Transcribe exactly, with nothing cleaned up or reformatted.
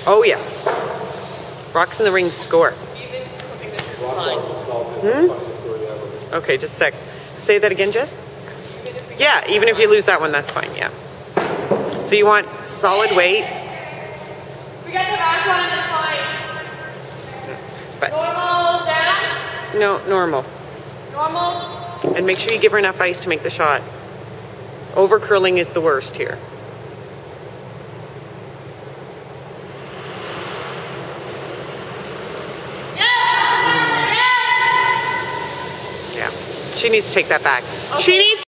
Oh, yes. Rocks in the ring score. This is fine. Hmm? Okay, just a sec. Say that again, Jess? Yeah, even if you lose that one, that's fine, yeah. So you want solid weight. We got the back one, that's fine. But Normal down? no, normal. Normal? And make sure you give her enough ice to make the shot. Over curling is the worst here. Yeah, she needs to take that back. Okay. She needs